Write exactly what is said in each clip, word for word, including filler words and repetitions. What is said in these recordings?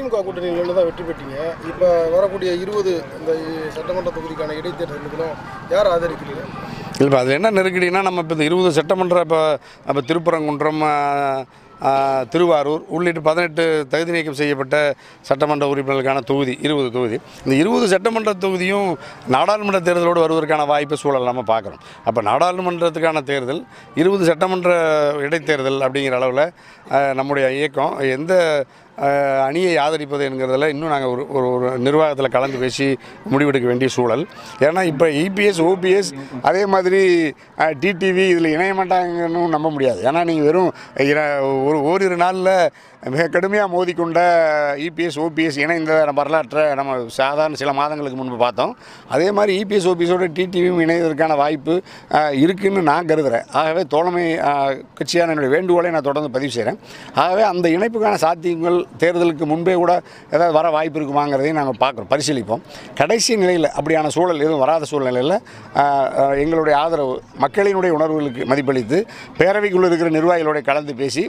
அதிமுக கூட்டணியில தான் வெற்றி பெற்றீங்க. இப்போ வரக்கூடிய இருபது இந்த சட்டமன்ற தொகுதிக்கான இடைத்தேர்தலுக்கும் யார் ஆதரிக்கிறீங்க? இல்லை, அது என்ன நெருக்கடினா, நம்ம இப்போ இந்த இருபது சட்டமன்ற இப்போ நம்ம திருப்பரங்குன்றம், திருவாரூர் உள்ளிட்ட பதினெட்டு தகுதி நீக்கம் செய்யப்பட்ட சட்டமன்ற உறுப்பினர்களுக்கான தொகுதி இருபது தொகுதி. இந்த இருபது சட்டமன்ற தொகுதியும் நாடாளுமன்ற தேர்தலோடு வருவதற்கான வாய்ப்பு சூழல் நம்ம பார்க்குறோம். அப்போ நாடாளுமன்றத்துக்கான தேர்தல், இருபது சட்டமன்ற இடைத்தேர்தல் அப்படிங்கிற அளவில் நம்முடைய இயக்கம் எந்த அணியை ஆதரிப்பது என்கிறதில் இன்னும் நாங்கள் ஒரு ஒரு நிர்வாகத்தில் கலந்து பேசி முடிவெடுக்க வேண்டிய சூழல். ஏன்னா இப்போ இபிஎஸ், ஓபிஎஸ், அதே மாதிரி டிடிவி இதில் இணைய மாட்டாங்கன்னு நம்ப முடியாது. ஏன்னா நீங்கள் வெறும் ஒரு ஓரிரு நாளில் மிக கடுமையாக மோதிக்கொண்ட இபிஎஸ், ஓபிஎஸ் இணைந்த வரலாற்றை நம்ம சாதாரண சில மாதங்களுக்கு முன்பு பார்த்தோம். அதே மாதிரி இபிஎஸ், ஓபிஎஸோட டிடிவியும் இணைவதற்கான வாய்ப்பு இருக்குதுன்னு நான் கருதுகிறேன். ஆகவே தோழமை கட்சியான என்னுடைய வேண்டுகோளை நான் தொடர்ந்து பதிவு செய்கிறேன். ஆகவே அந்த இணைப்புக்கான சாத்தியங்கள் தேர்தலுக்கு முன்பே கூட ஏதாவது வர வாய்ப்பு இருக்குமாங்கிறதையும் நாங்கள் பார்க்குறோம், பரிசீலிப்போம். கடைசி நிலையில் அப்படியான சூழல் எதுவும் வராத சூழ்நிலையில் எங்களுடைய ஆதரவு மக்களினுடைய உணர்வுகளுக்கு மதிப்பளித்து பேரவைக்குள்ளே இருக்கிற நிர்வாகிகளோட கலந்து பேசி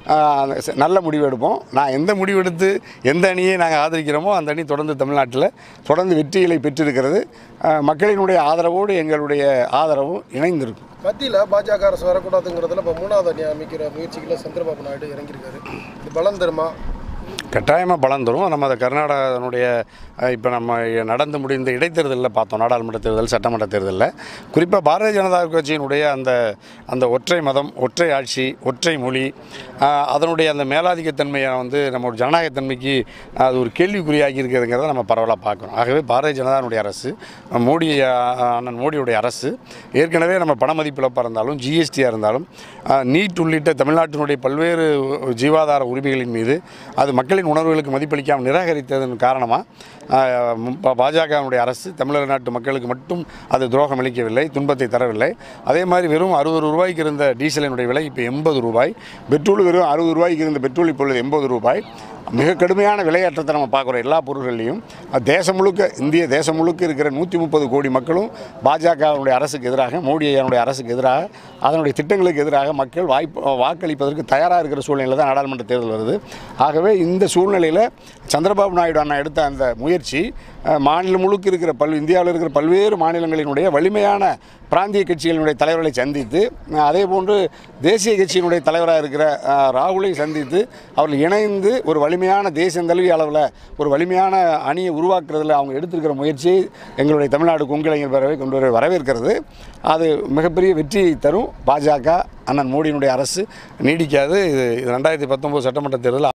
நல்ல முடிவு எடுப்போம். நான் எந்த முடிவெடுத்து எந்த அணியை நாங்கள் ஆதரிக்கிறோமோ அந்த அணி தொடர்ந்து தமிழ்நாட்டில் தொடர்ந்து வெற்றிகளை பெற்றிருக்கிறது. மக்களினுடைய ஆதரவோடு எங்களுடைய ஆதரவும் இணைந்திருக்கும். மத்தியில் பாஜக அரசு வரக்கூடாதுங்கிறதுல இப்போ மூணாவது அணி அமைக்கிற முயற்சிகளில் சந்திரபாபு நாயுடு இறங்கியிருக்காரு. இது பலம் தருமா? கட்டாயமாக பலம் தரும். நம்ம அதை கர்நாடகனுடைய இப்போ நம்ம நடந்து முடிந்த இடைத்தேர்தலில் பார்த்தோம், நாடாளுமன்ற தேர்தல், சட்டமன்ற தேர்தலில் குறிப்பாக பாரதிய ஜனதா கட்சியினுடைய அந்த அந்த ஒற்றை மதம், ஒற்றை ஆட்சி, ஒற்றை மொழி, அதனுடைய அந்த மேலாதிக்கத்தன்மையை வந்து நம்ம ஒரு ஜனநாயகத்தன்மைக்கு அது ஒரு கேள்விக்குறியாகி இருக்கிறதுங்கிறத நம்ம பரவலாக பார்க்குறோம். ஆகவே பாரதிய ஜனதாவுடைய அரசு, மோடி அண்ணன் மோடியுடைய அரசு ஏற்கனவே நம்ம பண மதிப்பிழப்பாக இருந்தாலும், ஜிஎஸ்டியாக இருந்தாலும், நீட் உள்ளிட்ட தமிழ்நாட்டினுடைய பல்வேறு ஜீவாதார உரிமைகளின் மீது அது மக்களின் உணர்வுகளுக்கு மதிப்பளிக்காமல் நிராகரித்ததன் காரணமாக பாஜகவுடைய அரசு தமிழக நாட்டு மக்களுக்கு மட்டும் அது துரோகம் அளிக்கவில்லை, துன்பத்தை தரவில்லை. அதே மாதிரி வெறும் அறுபது ரூபாய்க்கு இருந்த டீசலினுடைய விலை இப்போ எண்பது ரூபாய், பெட்ரோல் வெறும் அறுபது ரூபாய்க்கு இருந்த பெட்ரோல் இப்பொழுது எண்பது ரூபாய். மிக கடுமையான விலையேற்றத்தை நம்ம பார்க்குறோம் எல்லா பொருள்கள்லையும். தேசம் முழுக்க, இந்திய தேசம் முழுக்க இருக்கிற நூற்றி முப்பது கோடி மக்களும் பாஜகவுடைய அரசுக்கு எதிராக, மோடி ஐயாவுடைய அரசுக்கு எதிராக, அதனுடைய திட்டங்களுக்கு எதிராக மக்கள் வாய்ப்பு வாக்களிப்பதற்கு தயாராக இருக்கிற சூழ்நிலையில் தான் நாடாளுமன்ற தேர்தல் வருது. ஆகவே இந்த சூழ்நிலையில் சந்திரபாபு நாயுடு அண்ணா எடுத்த அந்த முயற்சி மாநிலம் முழுக்க இருக்கிற பல் இந்தியாவில் இருக்கிற பல்வேறு மாநிலங்களினுடைய வலிமையான பிராந்திய கட்சிகளினுடைய தலைவர்களை சந்தித்து, அதே போன்று தேசிய கட்சியினுடைய தலைவராக இருக்கிற ராகுலை சந்தித்து அவர்கள் இணைந்து ஒரு வலிமையான தேசிய தழுவிய அளவில் ஒரு வலிமையான அணியை உருவாக்குறதில் அவங்க எடுத்திருக்கிற முயற்சியை எங்களுடைய தமிழ்நாடு கொங்கிளைஞர் பேரவை கொண்டு வர வரவேற்கிறது. அது மிகப்பெரிய வெற்றியை தரும். பாஜக அண்ணன் மோடியினுடைய அரசு நீடிக்காது. இது ரெண்டாயிரத்தி பத்தொம்போது சட்டமன்ற தேர்தல்